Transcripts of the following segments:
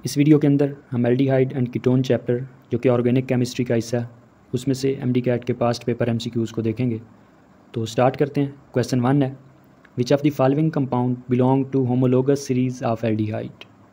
इस वीडियो के अंदर हम एल्डिहाइड एंड कीटोन चैप्टर जो कि ऑर्गेनिक केमिस्ट्री का हिस्सा है उसमें से MD-CAT के पास्ट पेपर MCQs को देखेंगे। तो स्टार्ट करते हैं। क्वेश्चन 1 है, which of the following compound belong to homologous series of aldehyde.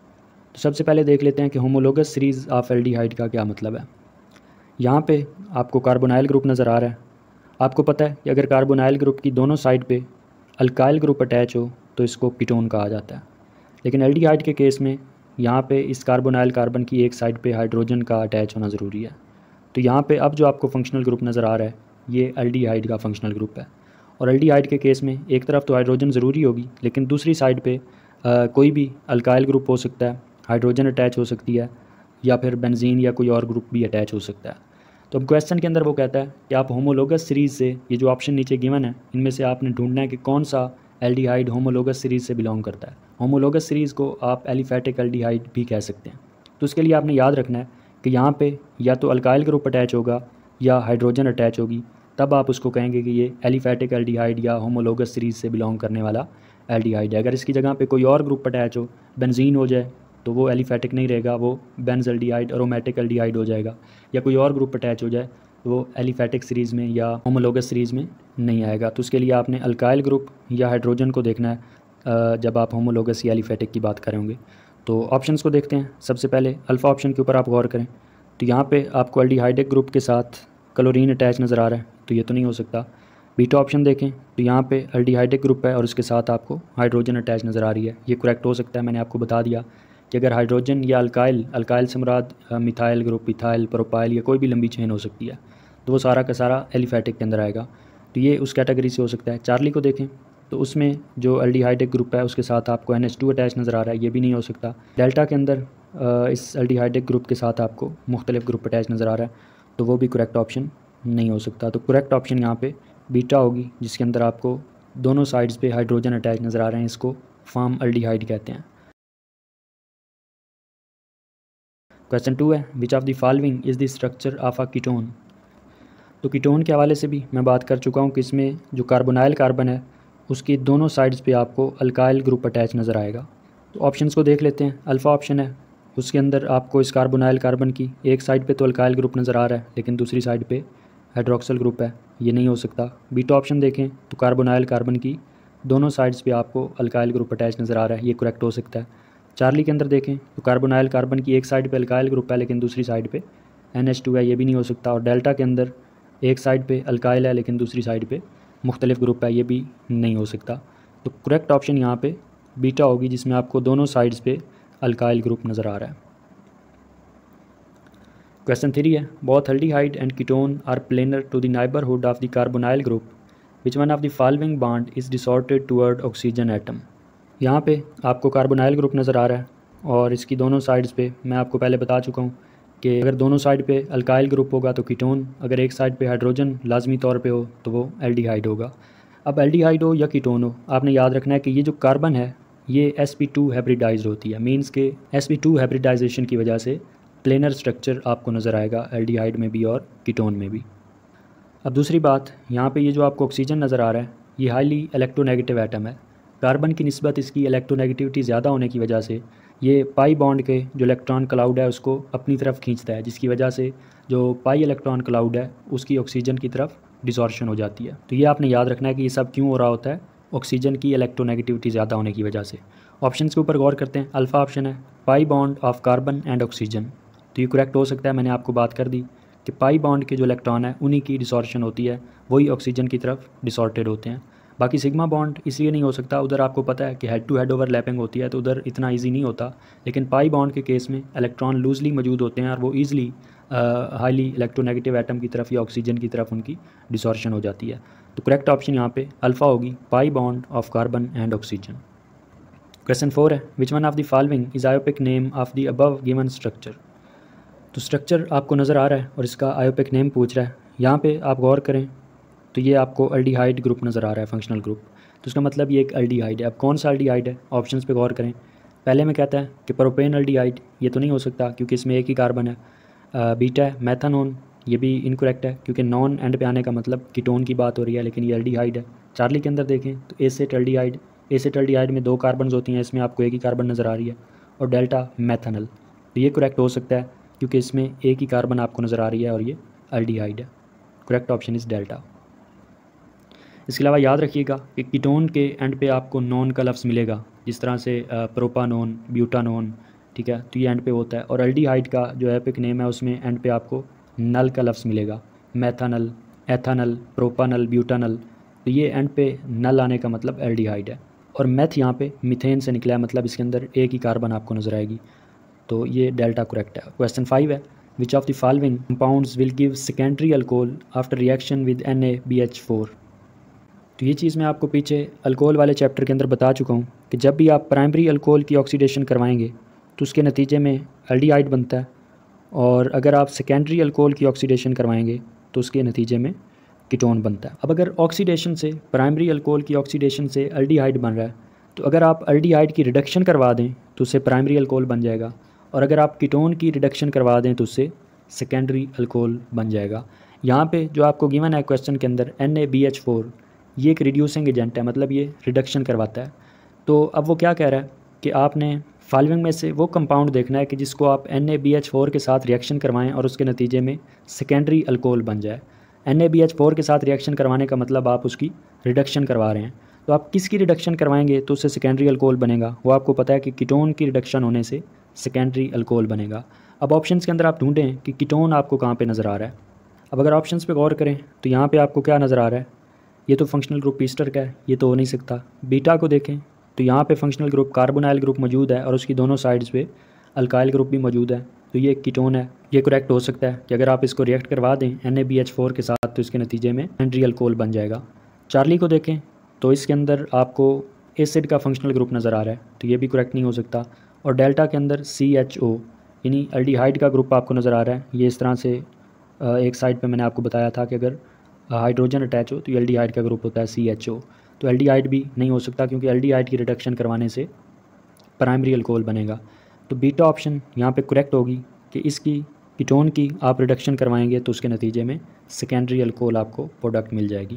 तो सबसे पहले देख लेते हैं कि होमोलोगस सीरीज़ ऑफ एल्डिहाइड का क्या मतलब है। यहाँ पे आपको कार्बोनाइल ग्रुप नज़र आ रहा है। आपको पता है कि अगर कार्बोनाइल ग्रुप की दोनों साइड पे अल्काइल ग्रुप अटैच हो तो इसको कीटोन कहा जाता है। लेकिन एल्डिहाइड के केस में यहाँ पे इस कार्बोनाइल कार्बन की एक साइड पे हाइड्रोजन का अटैच होना ज़रूरी है। तो यहाँ पे अब जो आपको फंक्शनल ग्रुप नज़र आ रहा है ये एल्डिहाइड का फंक्शनल ग्रुप है। और एल्डिहाइड के केस में एक तरफ तो हाइड्रोजन ज़रूरी होगी, लेकिन दूसरी साइड पे कोई भी अल्काइल ग्रुप हो सकता है, हाइड्रोजन अटैच हो सकती है, या फिर बेंजीन या कोई और ग्रुप भी अटैच हो सकता है। तो अब क्वेश्चन के अंदर वो कहता है कि आप होमोलोगस सीरीज़ से, ये जो ऑप्शन नीचे गिवन है इनमें से आपने ढूंढना है कि कौन सा एल्डिहाइड होमोलोगस सीरीज़ से बिलोंग करता है। होमोलोगस सीरीज़ को आप एलिफैटिक एल्डिहाइड भी कह सकते हैं। तो उसके लिए आपने याद रखना है कि यहाँ पे या तो अल्काइल ग्रुप अटैच होगा या हाइड्रोजन अटैच होगी, तब आप उसको कहेंगे कि ये एलिफैटिक एल्डिहाइड या होमोलोगस सीरीज़ से बिलोंग करने वाला एल्डिहाइड है। अगर इसकी जगह पे कोई और ग्रुप अटैच हो, बेंजीन हो जाए, तो वो एलिफैटिक नहीं रहेगा, वो बेंजल्डिहाइड अरोमेटिक एल्डिहाइड हो जाएगा। या कोई और ग्रुप अटैच हो जाए तो वो एलिफैटिक सीरीज़ में या होमोलोगस सीरीज़ में नहीं आएगा। तो उसके लिए आपने अल्काइल ग्रुप या हाइड्रोजन को देखना है जब आप होमोलोगस या एलिफैटिक की बात करेंगे। तो ऑप्शंस को देखते हैं। सबसे पहले अल्फ़ा ऑप्शन के ऊपर आप गौर करें तो यहाँ पे आपको एल्डिहाइडिक ग्रुप के साथ क्लोरीन अटैच नज़र आ रहा है, तो ये तो नहीं हो सकता। बीटा ऑप्शन देखें तो यहाँ पे एल्डिहाइडिक ग्रुप है और उसके साथ आपको हाइड्रोजन अटैच नज़र आ रही है, ये करेक्ट हो सकता है। मैंने आपको बता दिया कि अगर हाइड्रोजन या अल्काइल से मुराद मिथाइल ग्रुप, इथाइल, प्रोपाइल या कोई भी लंबी चेन हो सकती है, तो वो सारा का सारा एलिफैटिक के अंदर आएगा। तो ये उस कैटेगरी से हो सकता है। चार्ली को देखें तो उसमें जो एल्डिहाइडिक ग्रुप है उसके साथ आपको NH2 अटैच नज़र आ रहा है, ये भी नहीं हो सकता। डेल्टा के अंदर इस एल्डिहाइडिक ग्रुप के साथ आपको मुख्तलिफ ग्रुप अटैच नज़र आ रहा है, तो वो भी करेक्ट ऑप्शन नहीं हो सकता। तो करेक्ट ऑप्शन यहाँ पे बीटा होगी, जिसके अंदर आपको दोनों साइड्स पे हाइड्रोजन अटैच नज़र आ रहे हैं, इसको फॉर्म एल्डिहाइड कहते हैं। क्वेश्चन 2 है, which of the following is the structure of a ketone. तो कीटोन के हवाले से भी मैं बात कर चुका हूँ कि इसमें जो कार्बोनाइल कार्बन है उसकी दोनों साइड्स पे आपको अल्काइल ग्रुप अटैच नज़र आएगा। तो ऑप्शंस को देख लेते हैं। अल्फ़ा ऑप्शन है, उसके अंदर आपको इस कार्बोनाइल कार्बन की एक साइड पे तो अल्काइल ग्रुप नज़र आ रहा है, लेकिन दूसरी साइड पे हाइड्रोक्सिल ग्रुप है, ये नहीं हो सकता। बीटा ऑप्शन देखें तो कार्बोनाइल कार्बन की दोनों साइड्स पे आपको अल्काइल ग्रुप अटैच नज़र आ रहा है, ये करेक्ट हो सकता है। चार्ली के अंदर देखें तो कार्बोनाइल कार्बन की एक साइड पे अल्काइल ग्रुप है, लेकिन दूसरी साइड पे NH2 है, ये भी नहीं हो सकता। और डेल्टा के अंदर एक साइड पे अल्काइल है लेकिन दूसरी साइड पे मुख्तलिफ ग्रुप है, ये भी नहीं हो सकता। तो करेक्ट ऑप्शन यहाँ पे बीटा होगी, जिसमें आपको दोनों साइड्स पे अल्काइल ग्रुप नज़र आ रहा है। क्वेश्चन 3 है, both aldehyde and ketone are planar to the neighbourhood of the carbonyl group, which one of the following bond is disordered toward oxygen atom. यहाँ पे आपको कार्बोनाइल ग्रुप नज़र आ रहा है और इसकी दोनों साइड्स पे मैं आपको पहले बता चुका हूँ कि अगर दोनों साइड पे अल्काइल ग्रुप होगा तो कीटोन, अगर एक साइड पे हाइड्रोजन लाजमी तौर पे हो तो वो एल्डिहाइड होगा। अब एल्डिहाइड हो या कीटोन हो, आपने याद रखना है कि ये जो कार्बन है ये sp2 हाइब्रिडाइज्ड होती है। मींस के sp2 हाइब्रिडाइजेशन की वजह से प्लेनर स्ट्रक्चर आपको नज़र आएगा एल्डिहाइड में भी और कीटोन में भी। अब दूसरी बात, यहाँ पे ये जो आपको ऑक्सीजन नज़र आ रहा है ये हाईली इलेक्ट्रोनेगेटिव एटम है। कार्बन की निस्बत इसकी इलेक्ट्रोनेगेटिविटी ज़्यादा होने की वजह से ये पाई बॉन्ड के जो इलेक्ट्रॉन क्लाउड है उसको अपनी तरफ खींचता है, जिसकी वजह से जो पाई इलेक्ट्रॉन क्लाउड है उसकी ऑक्सीजन की तरफ डिसॉर्शन हो जाती है। तो ये आपने याद रखना है कि ये सब क्यों हो रहा होता है, ऑक्सीजन की इलेक्ट्रोनेगेटिविटी ज़्यादा होने की वजह से। ऑप्शन के ऊपर गौर करते हैं। अल्फ़ा ऑप्शन है, pi bond of carbon and oxygen, तो ये करेक्ट हो सकता है। मैंने आपको बात कर दी कि पाई बॉन्ड के जो इलेक्ट्रॉन है उन्हीं की डिसॉर्शन होती है, वही ऑक्सीजन की तरफ डिसॉर्टेड होते हैं। बाकी सिग्मा बॉन्ड इसलिए नहीं हो सकता, उधर आपको पता है कि हेड टू हेड ओवरलैपिंग होती है, तो उधर इतना इजी नहीं होता। लेकिन पाई बॉन्ड के केस में इलेक्ट्रॉन लूजली मौजूद होते हैं और वो ईजिली हाईली इलेक्ट्रोनेगेटिव एटम की तरफ या ऑक्सीजन की तरफ उनकी डिसॉर्शन हो जाती है। तो करेक्ट ऑप्शन यहाँ पे अल्फ़ा होगी, pi bond of carbon and oxygen. Question 4 है, which one of the following is IUPAC name of the above given structure. तो स्ट्रक्चर आपको नज़र आ रहा है और इसका आयोपिक नेम पूछ रहा है। यहाँ पे आप गौर करें तो ये आपको एल्डिहाइड ग्रुप नज़र आ रहा है, फंक्शनल ग्रुप, तो इसका मतलब ये एक एल्डिहाइड है। अब कौन सा एल्डिहाइड है, ऑप्शंस पे गौर करें। पहले में कहता है कि प्रोपेन एल्डिहाइड, ये तो नहीं हो सकता क्योंकि इसमें एक ही कार्बन है। बीटा है मैथानोन, ये भी इनकरेक्ट है क्योंकि नॉन एंड पे आने का मतलब कीटोन की बात हो रही है, लेकिन ये एल्डिहाइड है। चार्ली के अंदर देखें तो एसेट एल्डिहाइड में 2 कार्बन होती हैं, इसमें आपको एक ही कार्बन नज़र आ रही है। और डेल्टा मैथनल, तो ये करेक्ट हो सकता है क्योंकि इसमें एक ही कार्बन आपको नज़र आ रही है और ये एल्डिहाइड है। Correct option is delta. इसके अलावा याद रखिएगा कि कीटोन के एंड पे आपको नॉन का लफ्ज़ मिलेगा, जिस तरह से प्रोपानोन, ब्यूटानोन, ठीक है, तो ये एंड पे होता है। और एल्डिहाइड का जो एपिक नेम है उसमें एंड पे आपको नल का लफ्ज़ मिलेगा, मैथानल, एथानल, प्रोपानल, ब्यूटानल, तो ये एंड पे नल आने का मतलब एल्डिहाइड है। और मैथ यहाँ पे मीथेन से निकला है, मतलब इसके अंदर एक ही कार्बन आपको नज़र आएगी, तो ये डेल्टा करेक्ट है। क्वेश्चन 5 है, which of the following compounds will give secondary alcohol after reaction with NaBH4। तो ये चीज़ मैं आपको पीछे अल्कोहल वाले चैप्टर के अंदर बता चुका हूँ कि जब भी आप प्राइमरी अल्कोहल की ऑक्सीडेशन करवाएंगे तो उसके नतीजे में एल्डिहाइड बनता है, और अगर आप सेकेंडरी अल्कोहल की ऑक्सीडेशन करवाएंगे तो उसके नतीजे में कीटोन बनता है। अब अगर ऑक्सीडेशन से, प्राइमरी अल्कोहल की ऑक्सीडेशन से एल्डिहाइड बन रहा है, तो अगर आप एल्डिहाइड की रिडक्शन करवा दें तो उससे प्राइमरी अल्कोहल बन जाएगा, और अगर आप कीटोन की रिडक्शन करवा दें तो उससे सेकेंडरी अल्कोहल बन जाएगा। यहाँ पे जो आपको गिवन है क्वेश्चन के अंदर NaBH4, ये एक रिड्यूसिंग एजेंट है, मतलब ये रिडक्शन करवाता है। तो अब वो क्या कह रहा है कि आपने फॉलोइंग में से वो कंपाउंड देखना है कि जिसको आप NaBH4 के साथ रिएक्शन करवाएं और उसके नतीजे में सेकेंडरी अल्कोहल बन जाए। NaBH4 के साथ रिएक्शन करवाने का मतलब आप उसकी रिडक्शन करवा रहे हैं, तो आप किसकी रिडक्शन करवाएंगे तो उससे सेकेंडरी अल्कोहल बनेगा। वो आपको पता है कि कीटोन की रिडक्शन होने से सेकेंडरी अल्कोहल बनेगा। अब ऑप्शंस के अंदर आप ढूंढें कि कीटोन आपको कहाँ पे नज़र आ रहा है। अब अगर ऑप्शंस पे गौर करें तो यहाँ पे आपको क्या नज़र आ रहा है, ये तो फंक्शनल ग्रुप ईस्टर का है, ये तो हो नहीं सकता। बीटा को देखें तो यहाँ पे फंक्शनल ग्रुप कार्बोनाइल ग्रुप मौजूद है और उसकी दोनों साइड्स पे अल्काइल ग्रुप भी मौजूद है, तो ये कीटोन है। ये करेक्ट हो सकता है कि अगर आप इसको रिएक्ट करवा दें NaBH4 के साथ तो इसके नतीजे में सेकेंडरी अल्कोहल बन जाएगा। चार्ली को देखें तो इसके अंदर आपको एसिड का फंक्शनल ग्रुप नज़र आ रहा है, तो ये भी करेक्ट नहीं हो सकता। और डेल्टा के अंदर CHO यानी एल्डिहाइड का ग्रुप आपको नज़र आ रहा है। ये इस तरह से एक साइड पे मैंने आपको बताया था कि अगर हाइड्रोजन अटैच हो तो एल्डिहाइड का ग्रुप होता है CHO, तो एल्डिहाइड भी नहीं हो सकता क्योंकि एल्डिहाइड की रिडक्शन करवाने से प्राइमरी अल्कोहल बनेगा। तो बीटा ऑप्शन यहाँ पे करेक्ट होगी कि इसकी कीटोन की आप रिडक्शन करवाएंगे तो उसके नतीजे में सेकेंडरी अल्कोहल आपको प्रोडक्ट मिल जाएगी।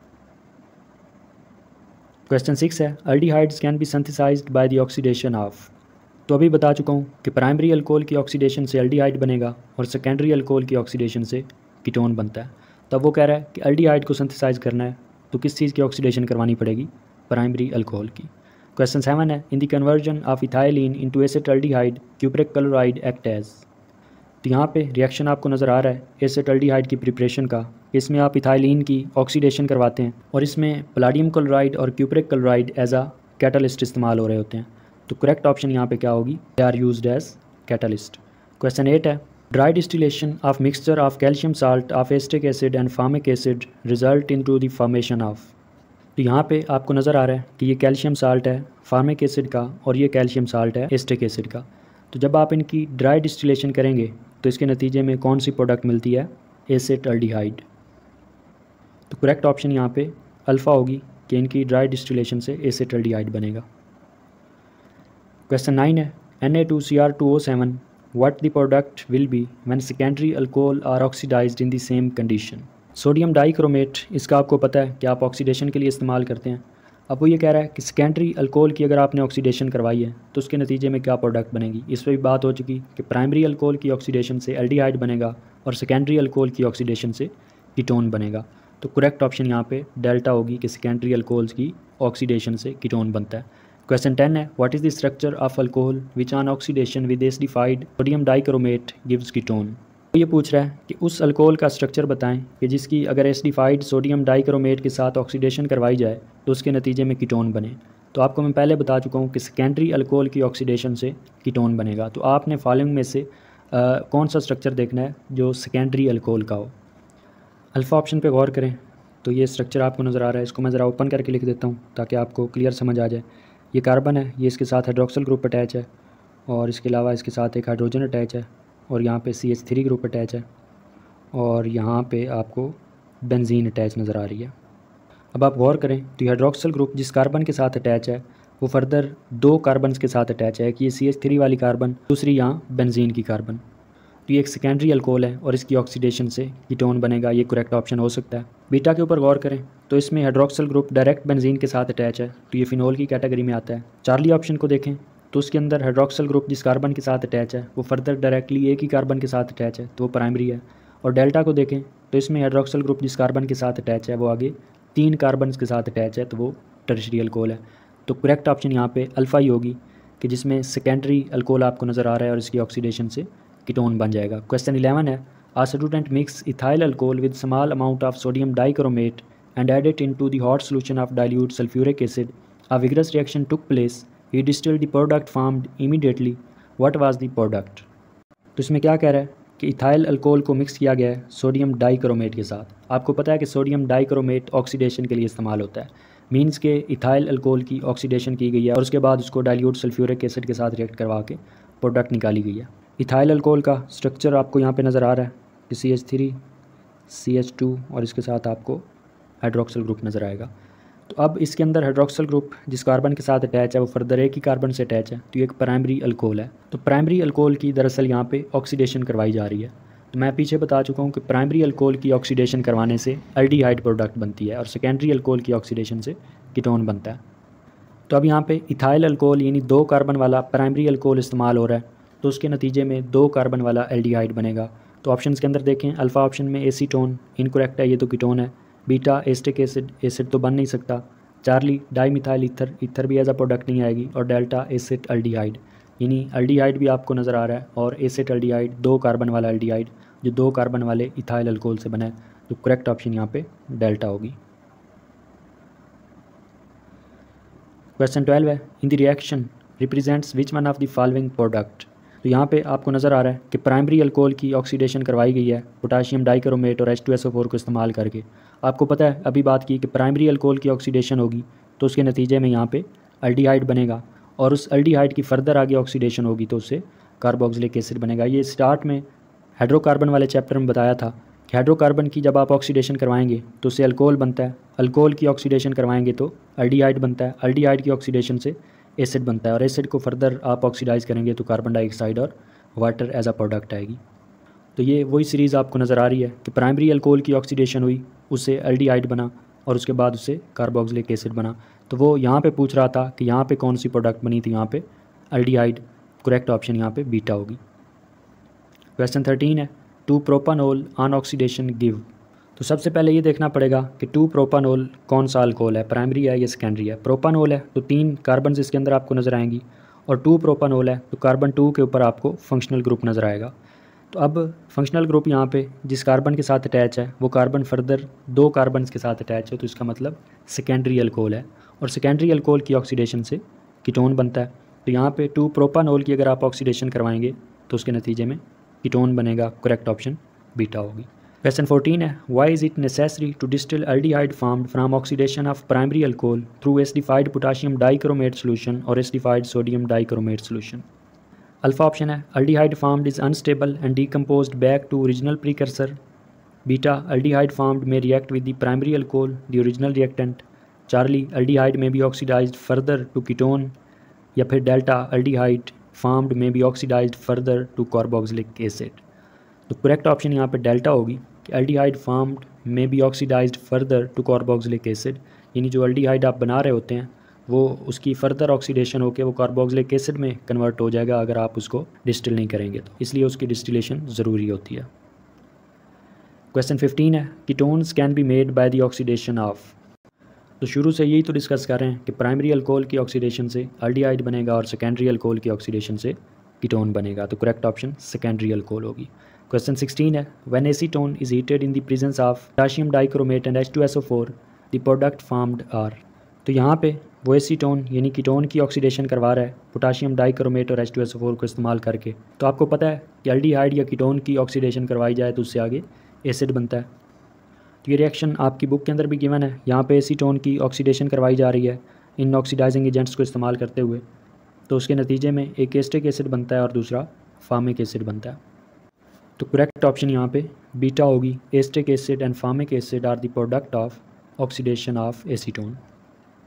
क्वेश्चन 6 है, aldehydes can be synthesised by the oxidation of. तो अभी बता चुका हूँ कि प्राइमरी अल्कोहल की ऑक्सीडेशन से एल्डिहाइड बनेगा और सेकेंडरी अल्कोहल की ऑक्सीडेशन से कीटोन बनता है। तब वो कह रहा है कि एल्डिहाइड को सिंथेसाइज करना है तो किस चीज़ की ऑक्सीडेशन करवानी पड़ेगी, प्राइमरी अल्कोहल की। क्वेश्चन 7 है, in the conversion of ethylene into acetaldehyde cupric chloride act as. तो यहाँ पे रिएक्शन आपको नज़र आ रहा है एसिटाल्डिहाइड की प्रिपरेशन का। इसमें आप इथाइलिन की ऑक्सीडेशन करवाते हैं और इसमें पलाडियम क्लोराइड और cupric chloride as a catalyst इस्तेमाल हो रहे होते हैं। तो करेक्ट ऑप्शन यहाँ पे क्या होगी, they are used as catalyst. Question 8 है, dry distillation of mixture of calcium salt of acetic acid and formic acid result into the formation of. तो यहाँ पे आपको नज़र आ रहा है कि ये कैल्शियम साल्ट है फार्मिक एसिड का और ये कैल्शियम साल्ट है एसिटिक एसिड का। तो जब आप इनकी ड्राई डिस्टिलेशन करेंगे तो इसके नतीजे में कौन सी प्रोडक्ट मिलती है, एसिटाल्डिहाइड। तो करेक्ट ऑप्शन यहाँ पे अल्फ़ा होगी कि इनकी ड्राई डिस्टिलेशन से एसिटाल्डिहाइड बनेगा। क्वेश्चन 9 है, Na2Cr2O7 what the product will be when secondary alcohol are oxidized in the same condition। Sodium dichromate, इसका आपको पता है कि आप ऑक्सीडेशन के लिए इस्तेमाल करते हैं। अब वो ये कह रहा है कि सेकेंडरी अल्कोहल की अगर आपने ऑक्सीडेशन करवाई है तो उसके नतीजे में क्या प्रोडक्ट बनेगी। इस पर भी बात हो चुकी कि प्राइमरी अल्कोहल की ऑक्सीडेशन से एल्डिहाइड बनेगा और सेकेंडरी अल्कोहल की ऑक्सीडेशन से कीटोन बनेगा। तो करेक्ट ऑप्शन यहाँ पे डेल्टा होगी कि सेकेंडरी अल्कोहल्स की ऑक्सीडेशन से कीटोन बनता है। क्वेश्चन 10 है, what is the structure of alcohol which on oxidation with acidified sodium dichromate gives ketone. तो ये पूछ रहा है कि उस अल्कोहल का स्ट्रक्चर बताएं कि जिसकी अगर एसिडिफाइड सोडियम डाइक्रोमेट के साथ ऑक्सीडेशन करवाई जाए तो उसके नतीजे में कीटोन बने। तो आपको मैं पहले बता चुका हूँ कि सेकेंडरी अल्कोहल की ऑक्सीडेशन से कीटोन बनेगा। तो आपने फॉलोइंग में से कौन सा स्ट्रक्चर देखना है जो सेकेंडरी अल्कोहल का हो। अल्फ़ा ऑप्शन पे गौर करें तो ये स्ट्रक्चर आपको नज़र आ रहा है, इसको मैं ज़रा ओपन करके लिख देता हूँ ताकि आपको क्लियर समझ आ जाए। ये कार्बन है, ये इसके साथ हाइड्रोक्सिल ग्रुप अटैच है और इसके अलावा इसके साथ एक हाइड्रोजन अटैच है और यहाँ पे CH3 ग्रुप अटैच है और यहाँ पे आपको बेंजीन अटैच नज़र आ रही है। अब आप गौर करें तो ये हाइड्रोक्सिल ग्रुप जिस कार्बन के साथ अटैच है वो फर्दर 2 कार्बन के साथ अटैच है कि ये CH3 वाली कार्बन, दूसरी यहाँ बेंजीन की कार्बन। तो ये एक सेकेंडरी अल्कोहल है और इसकी ऑक्सीडेशन से कीटोन बनेगा। ये करेक्ट ऑप्शन हो सकता है। बीटा के ऊपर गौर करें तो इसमें हाइड्रोक्सिल ग्रुप डायरेक्ट बेंजीन के साथ अटैच है तो ये फिनोल की कैटेगरी में आता है। चार्ली ऑप्शन को देखें तो उसके अंदर हाइड्रोक्सिल ग्रुप जिस कार्बन के साथ अटैच है वो फर्दर डायरेक्टली एक ही कार्बन के साथ अटैच है तो वो प्राइमरी है। और डेल्टा को देखें तो इसमें हाइड्रोक्सिल ग्रुप जिस कार्बन के साथ अटैच है वो आगे 3 कार्बन के साथ अटैच है तो वो टर्शियरी अल्कोहल है। तो करेक्ट ऑप्शन यहाँ पे अल्फ़ा ही होगी कि जिसमें सेकेंडरी अल्कोहल आपको नज़र आ रहा है और इसकी ऑक्सीडेशन से कीटोन बन जाएगा। क्वेश्चन 11 है, a student mix ethyl alcohol with small amount of sodium dichromate and add it into the hot solution of dilute sulfuric acid. A vigorous reaction took place. He distilled the product formed immediately. What was the product? तो इसमें क्या कह रहा है कि ethyl alcohol को mix किया गया है सोडियम डाइक्रोमेट के साथ। आपको पता है कि सोडियम डाइक्रोमेट ऑक्सीडेशन के लिए इस्तेमाल होता है, मीन्स के इथाइल अल्कोहल की ऑक्सीडेशन की गई है और उसके बाद उसको डाइल्यूट सल्फ्यूरिक एसिड के साथ रिएक्ट करवा के प्रोडक्ट निकाली गई है। इथाइल अल्कोहल का स्ट्रक्चर आपको यहाँ पे नज़र आ रहा है कि CH3 CH2 और इसके साथ आपको हाइड्रोक्सिल ग्रुप नज़र आएगा। तो अब इसके अंदर हाइड्रोक्सिल ग्रुप जिस कार्बन के साथ अटैच है वो फर्दर एक ही कार्बन से अटैच है तो ये एक प्राइमरी अल्कोहल है। तो प्राइमरी अल्कोहल की दरअसल यहाँ पे ऑक्सीडेशन करवाई जा रही है। तो मैं पीछे बता चुका हूँ कि प्राइमरी अल्कोहल की ऑक्सीडेशन करवाने से एल्डिहाइड प्रोडक्ट बनती है और सेकेंडरी अल्कोहल की ऑक्सीडेशन से कीटोन बनता है। तो अब यहाँ पे इथाइल अल्कोहल यानी 2 कार्बन वाला प्राइमरी अल्कोहल इस्तेमाल हो रहा है तो उसके नतीजे में 2 कार्बन वाला एल्डिहाइड बनेगा। तो ऑप्शन के अंदर देखें, अल्फ़ा ऑप्शन में एसीटोन इनकरेक्ट है, ये तो कीटोन है। बीटा एस्टिक एसिड तो बन नहीं सकता। चार्ली डाईमिथाइल ईथर, ईथर भी एज अ प्रोडक्ट नहीं आएगी। और डेल्टा एसिड अल्डिहाइड यानी अल्डिहाइड भी आपको नज़र आ रहा है और एसिड अल्डिहाइड 2 कार्बन वाला अल्डिहाइड जो 2 कार्बन वाले इथाइल अल्कोहल से बना है। तो करेक्ट ऑप्शन यहाँ पे डेल्टा होगी। क्वेश्चन 12 है, in the reaction represents which one of the following product. तो यहाँ पे आपको नज़र आ रहा है कि प्राइमरी अल्कोहल की ऑक्सीडेशन करवाई गई है पोटाशियम डाइक्रोमेट और H2SO4 को इस्तेमाल करके। आपको पता है अभी बात की कि प्राइमरी अल्कोहल की ऑक्सीडेशन होगी तो उसके नतीजे में यहाँ पे अल्डिहाइड बनेगा और उस अल्डिहाइड की फर्दर आगे ऑक्सीडेशन होगी तो उससे कार्बोक्सिलिक एसिड बनेगा। ये स्टार्ट में हाइड्रोकार्बन वाले चैप्टर में बताया था कि हाइड्रोकार्बन की जब आप ऑक्सीडेशन करवाएंगे तो उससे अल्कोहल बनता है, अल्कोहल की ऑक्सीडेशन करवाएंगे तो अल्डिहाइड बनता है, अल्डिहाइड की ऑक्सीडेशन से एसिड बनता है और एसिड को फर्दर आप ऑक्सीडाइज करेंगे तो कार्बन डाइऑक्साइड और वाटर एज अ प्रोडक्ट आएगी। तो ये वही सीरीज़ आपको नज़र आ रही है कि प्राइमरी अल्कोहल की ऑक्सीडेशन हुई, उससे अल्डिहाइड बना और उसके बाद उससे कार्बोक्सिलिक एसिड बना। तो वो यहाँ पे पूछ रहा था कि यहाँ पे कौन सी प्रोडक्ट बनी थी, यहाँ पे अल्डिहाइड। करेक्ट ऑप्शन यहाँ पे बीटा होगी। क्वेश्चन 13 है, 2 प्रोपानोल ऑन ऑक्सीडेशन गिव। तो सबसे पहले ये देखना पड़ेगा कि 2 प्रोपानोल कौन सा अल्कोहल है, प्राइमरी है या सेकेंडरी है। प्रोपानोल है तो 3 कार्बन इसके अंदर आपको नज़र आएंगी और 2 प्रोपानोल है तो कार्बन 2 के ऊपर आपको फंक्शनल ग्रुप नज़र आएगा। तो अब फंक्शनल ग्रुप यहाँ पे जिस कार्बन के साथ अटैच है वो कार्बन फर्दर 2 कार्बन के साथ अटैच है तो इसका मतलब सेकेंडरी अल्कोहल है और सेकेंडरी अल्कोहल की ऑक्सीडेशन से कीटोन बनता है। तो यहाँ पे 2 प्रोपानोल की अगर आप ऑक्सीडेशन करवाएंगे तो उसके नतीजे में कीटोन बनेगा। करेक्ट ऑप्शन बीटा होगी। क्वेश्चन 14 है, why is it necessary to distil aldehyde formed from oxidation of primary alcohol through acidified potassium dichromate solution और acidified sodium dichromate solution. Alpha option है, aldehyde formed is unstable and decomposed back to original precursor. Beta, aldehyde formed may react with the primary alcohol the original reactant. Charlie, aldehyde may be oxidised further to ketone. या फिर delta, aldehyde formed may be oxidised further to carboxylic acid. तो correct option यहाँ पे delta होगी कि aldehyde formed may be oxidised further to carboxylic acid, यानी जो aldehyde आप बना रहे होते हैं वो उसकी फर्दर ऑक्सीडेशन होकर वो कार्बोक्सिलिक एसिड में कन्वर्ट हो जाएगा अगर आप उसको डिस्टिल नहीं करेंगे तो, इसलिए उसकी डिस्टिलेशन ज़रूरी होती है। क्वेश्चन 15 है, ketones can be made by the oxidation of. तो शुरू से यही तो डिस्कस कर रहे हैं कि प्राइमरी अल्कोहल की ऑक्सीडेशन से अल्डिहाइड बनेगा और सेकेंडरी अल्कोहल की ऑक्सीडेशन से कीटोन बनेगा। तो करेक्ट ऑप्शन सेकेंडरी अल्कोहल होगी। क्वेश्चन 16 है, when acetone is heated in the presence of potassium dichromate and H2SO4 the product formed are. तो यहाँ पे वो एसीटोन यानी कीटोन की ऑक्सीडेशन करवा रहा है पोटाशियम डाइक्रोमेट और H2SO4 को इस्तेमाल करके। तो आपको पता है कि अल्डिहाइड या कीटोन की ऑक्सीडेशन करवाई जाए तो उससे आगे एसिड बनता है। तो ये रिएक्शन आपकी बुक के अंदर भी गिवन है। यहाँ पे एसीटोन की ऑक्सीडेशन करवाई जा रही है इन ऑक्सीडाइजिंग एजेंट्स को इस्तेमाल करते हुए, तो उसके नतीजे में एक एस्टिक एसिड बनता है और दूसरा फार्मिक एसिड बनता है। तो करेक्ट ऑप्शन यहाँ पे बीटा होगी। Acetic acid and formic acid are the product of oxidation of acetone.